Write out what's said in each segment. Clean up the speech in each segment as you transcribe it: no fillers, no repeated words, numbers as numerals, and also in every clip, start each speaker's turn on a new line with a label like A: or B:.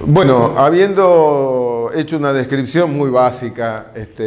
A: Bueno, habiendo hecho una descripción muy básica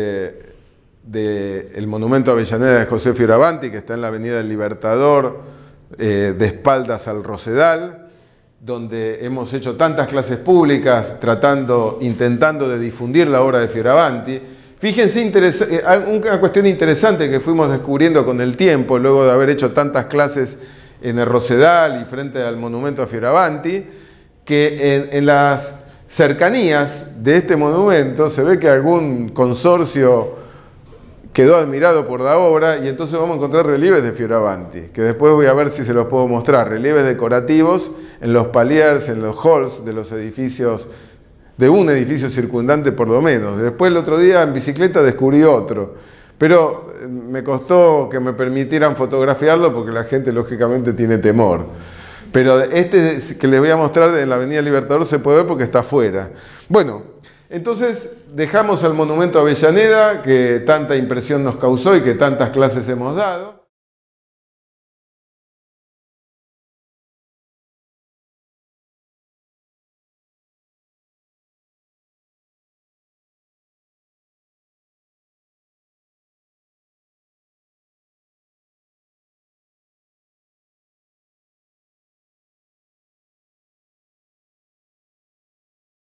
A: del monumento a Avellaneda de José Fioravanti, que está en la Avenida del Libertador, de espaldas al Rosedal, donde hemos hecho tantas clases públicas intentando de difundir la obra de Fioravanti. Fíjense, una cuestión interesante que fuimos descubriendo con el tiempo, luego de haber hecho tantas clases en el Rosedal y frente al monumento a Fioravanti, que en las cercanías de este monumento se ve que algún consorcio quedó admirado por la obra y entonces vamos a encontrar relieves de Fioravanti, que después voy a ver si se los puedo mostrar, relieves decorativos en los paliers, en los halls de los edificios, de un edificio circundante por lo menos. Después el otro día en bicicleta descubrí otro, pero me costó que me permitieran fotografiarlo porque la gente lógicamente tiene temor. Pero este que les voy a mostrar en la Avenida Libertador se puede ver porque está afuera. Bueno, entonces dejamos el monumento a Avellaneda, que tanta impresión nos causó y que tantas clases hemos dado.